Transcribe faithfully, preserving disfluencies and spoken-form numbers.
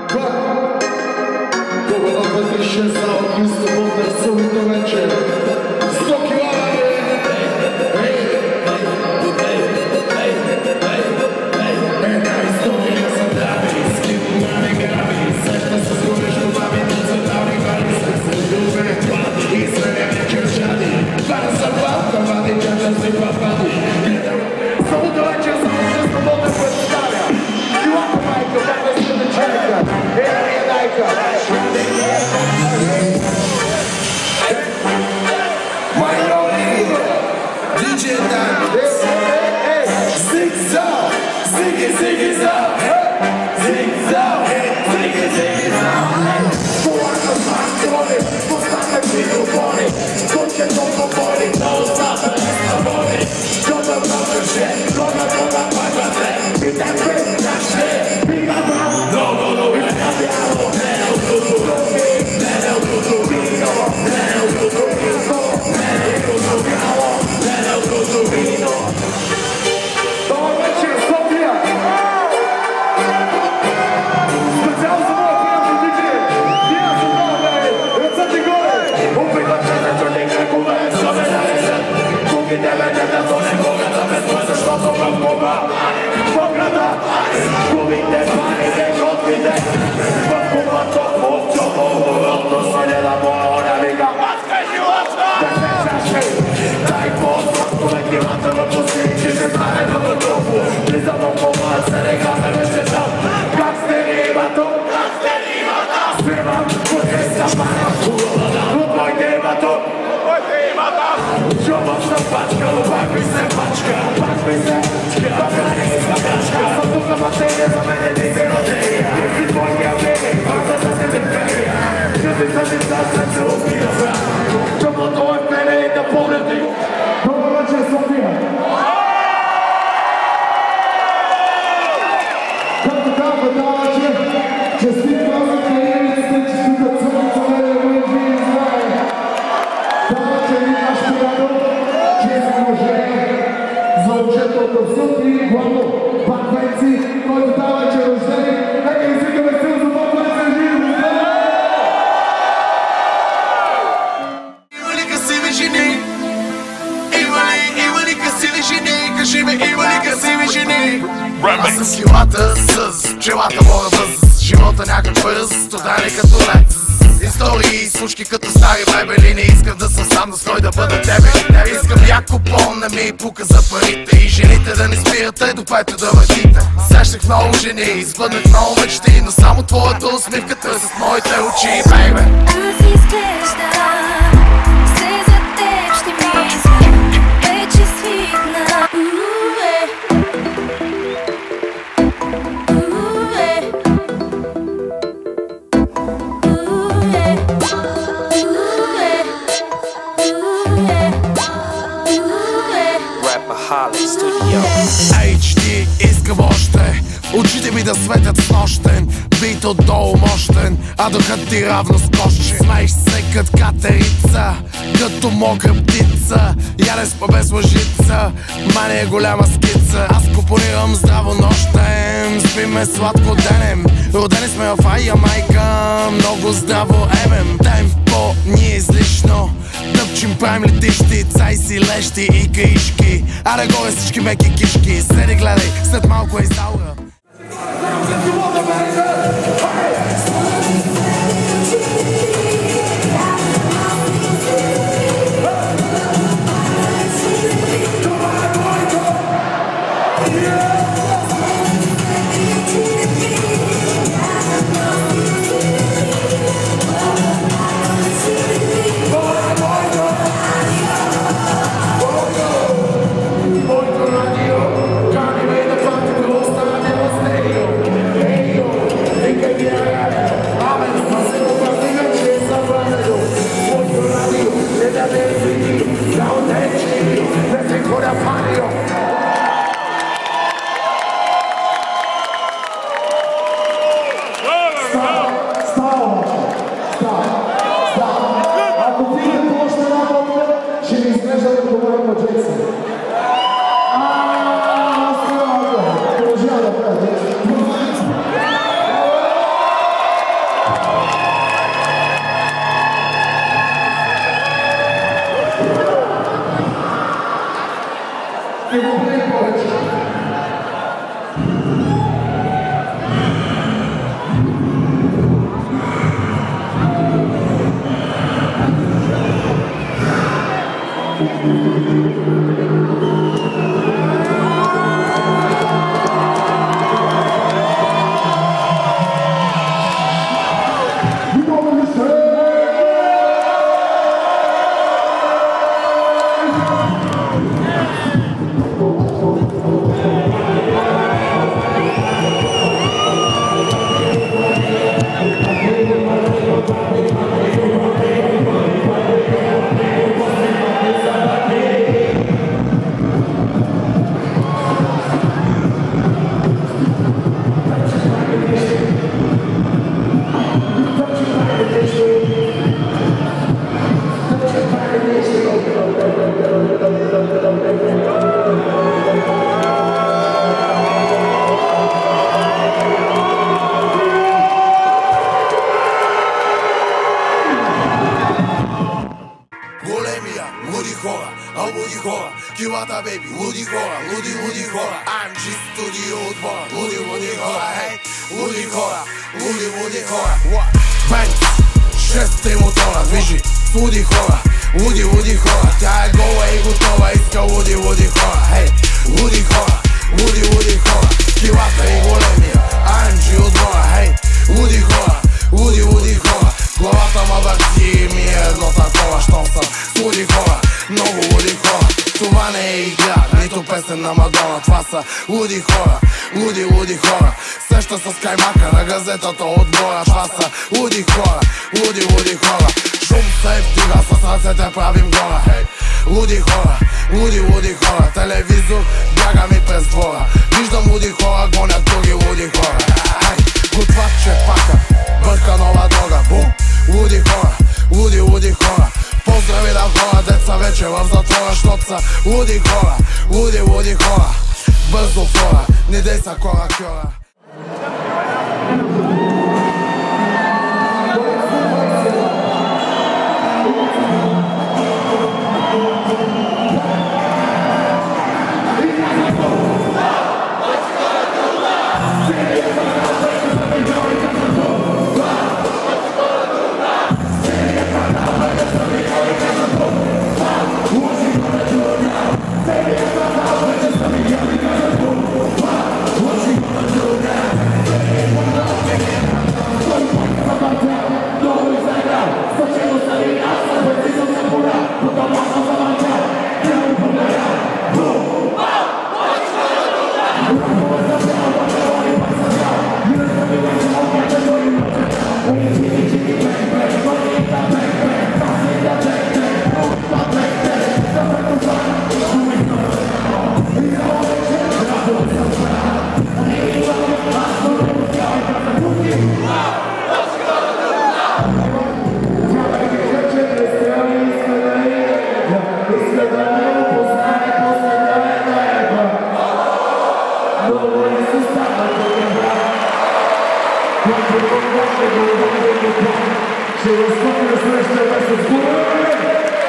Изпъднах много мечти, но само твоята усмивка търси с моите очи, бейбе. Аз изглежда, все за теб ще мисля, вече свикна. Уе, уе, уе, уе, уе. Rapaholic Studio. Ейч Ди, искам още. Очите ми да светят с нощен, бит отдолу мощен, а духът ти равно скочи. Смееш се кът катерица, като мокра птица, ядес па без лъжица, мания е голяма скица. Аз компонирам здраво нощем, спиме сладко денем, родени сме в Ая майка, много здраво емем. Темпо ни е излишно, тъпчим правим летищи, цай си лещи и каишки, аре горе всички меки кишки. Седи гледай, след малко е изаура. Килата, бейби, луди хора, луди, луди хора. ай ем джи студио отбора, луди, луди хора, хей, луди хора, луди, луди хора. Бенц, шест три мотора, движи, луди хора, луди, луди хора. Тя е гола и готова, иска луди, луди хора, хей, луди хора, луди, луди хора. Килата и големия, ай ем джи отбора, хей, луди хора, луди, луди хора. Главата ма върти и ми е едно такова, щом съм с луди хора, много луди хора. Това не е игра, нито песен на Мадона, това са луди хора, луди, луди хора. Сеща с каймака на газетата отбора, това са луди хора, луди, луди хора. Шум се вдига, с ръцете правим гора, хей, луди хора, луди, луди хора. Телевизор бяга ми през двора, виждам луди хора, гонят други луди хора. Хей, готват чепака, бърка нова дрога, бум, луди хора, луди, луди хора. Поздрави да хора, деца вече в затвора, щот са луди хора, луди, луди хора. Бързо фора, не дей са кора кьора. Ще разпъкне следващия месец.